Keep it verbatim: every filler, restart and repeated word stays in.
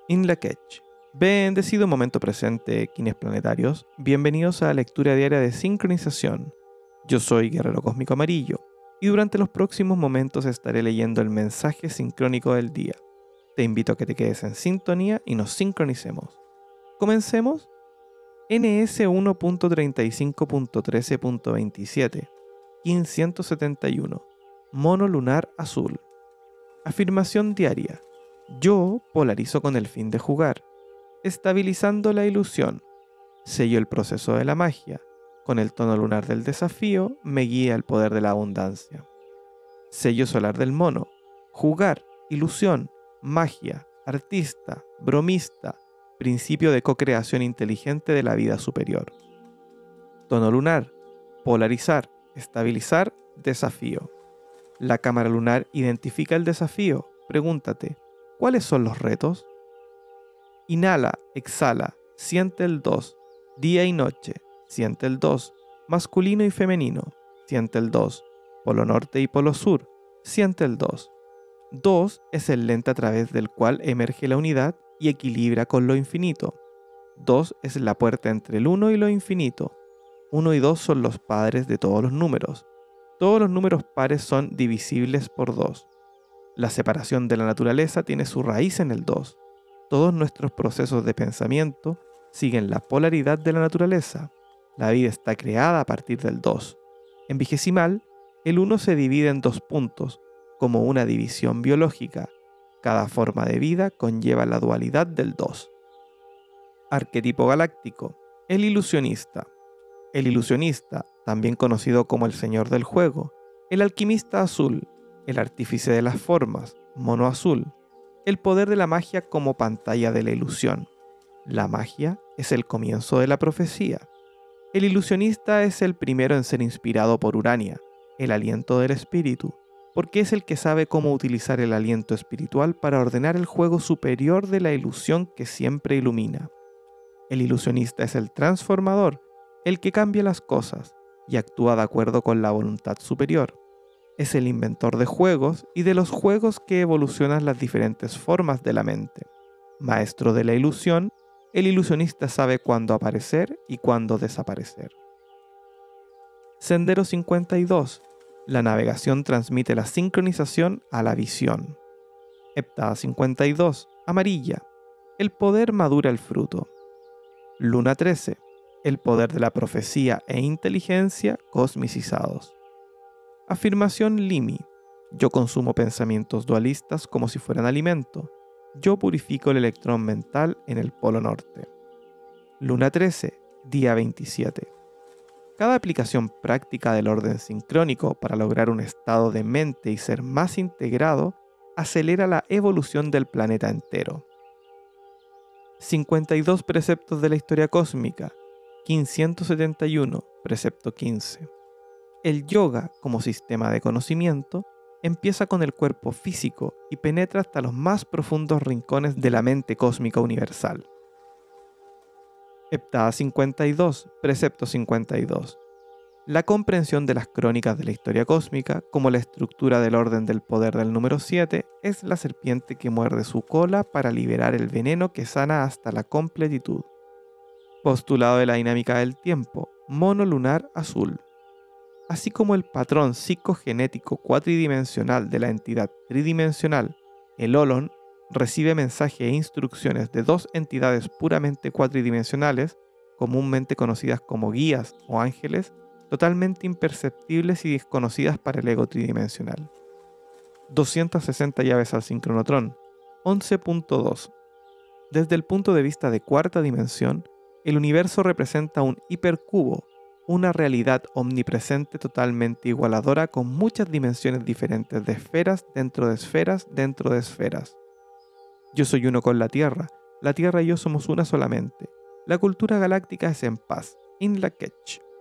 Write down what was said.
In Lak'ech. Bendecido momento presente, Kines planetarios. Bienvenidos a la lectura diaria de sincronización. Yo soy Guerrero Cósmico Amarillo y durante los próximos momentos estaré leyendo el mensaje sincrónico del día. Te invito a que te quedes en sintonía y nos sincronicemos. Comencemos. N S uno punto treinta y cinco punto trece punto veintisiete, quinientos setenta y uno. Mono lunar azul. Afirmación diaria. Yo polarizo con el fin de jugar, estabilizando la ilusión. Sello el proceso de la magia. Con el tono lunar del desafío me guía el poder de la abundancia. Sello solar del mono. Jugar, ilusión, magia, artista, bromista, principio de co-creación inteligente de la vida superior. Tono lunar. Polarizar, estabilizar, desafío. La cámara lunar identifica el desafío. Pregúntate, ¿cuáles son los retos? Inhala, exhala, siente el dos. Día y noche, siente el dos. Masculino y femenino, siente el dos. Polo norte y polo sur, siente el dos. dos es el lente a través del cual emerge la unidad y equilibra con lo infinito. dos es la puerta entre el uno y lo infinito. uno y dos son los padres de todos los números. Todos los números pares son divisibles por dos. La separación de la naturaleza tiene su raíz en el dos. Todos nuestros procesos de pensamiento siguen la polaridad de la naturaleza. La vida está creada a partir del dos. En vigesimal, el uno se divide en dos puntos, como una división biológica. Cada forma de vida conlleva la dualidad del dos. Arquetipo galáctico. El ilusionista. El ilusionista, también conocido como el señor del juego, el alquimista azul, el artífice de las formas, mono azul, el poder de la magia como pantalla de la ilusión. La magia es el comienzo de la profecía. El ilusionista es el primero en ser inspirado por Urania, el aliento del espíritu, porque es el que sabe cómo utilizar el aliento espiritual para ordenar el juego superior de la ilusión que siempre ilumina. El ilusionista es el transformador, el que cambia las cosas y actúa de acuerdo con la voluntad superior. Es el inventor de juegos y de los juegos que evolucionan las diferentes formas de la mente. Maestro de la ilusión, el ilusionista sabe cuándo aparecer y cuándo desaparecer. Sendero cincuenta y dos. La navegación transmite la sincronización a la visión. Heptada cincuenta y dos. Amarilla. El poder madura el fruto. Luna trece. El poder de la profecía e inteligencia cosmicizados. Afirmación Limi. Yo consumo pensamientos dualistas como si fueran alimento. Yo purifico el electrón mental en el polo norte. Luna trece, día veintisiete. Cada aplicación práctica del orden sincrónico para lograr un estado de mente y ser más integrado acelera la evolución del planeta entero. cincuenta y dos preceptos de la historia cósmica. quinientos setenta y uno, precepto quince. El yoga, como sistema de conocimiento, empieza con el cuerpo físico y penetra hasta los más profundos rincones de la mente cósmica universal. Heptada cincuenta y dos, precepto cincuenta y dos. La comprensión de las crónicas de la historia cósmica, como la estructura del orden del poder del número siete, es la serpiente que muerde su cola para liberar el veneno que sana hasta la completitud. Postulado de la dinámica del tiempo, mono lunar azul. Así como el patrón psicogenético cuatridimensional de la entidad tridimensional, el Olon, recibe mensajes e instrucciones de dos entidades puramente cuatridimensionales, comúnmente conocidas como guías o ángeles, totalmente imperceptibles y desconocidas para el ego tridimensional. doscientas sesenta llaves al sincronotrón. once punto dos. Desde el punto de vista de cuarta dimensión, el universo representa un hipercubo, una realidad omnipresente totalmente igualadora con muchas dimensiones diferentes de esferas dentro de esferas dentro de esferas. Yo soy uno con la Tierra, la Tierra y yo somos una solamente. La cultura galáctica es en paz. In Lak'ech.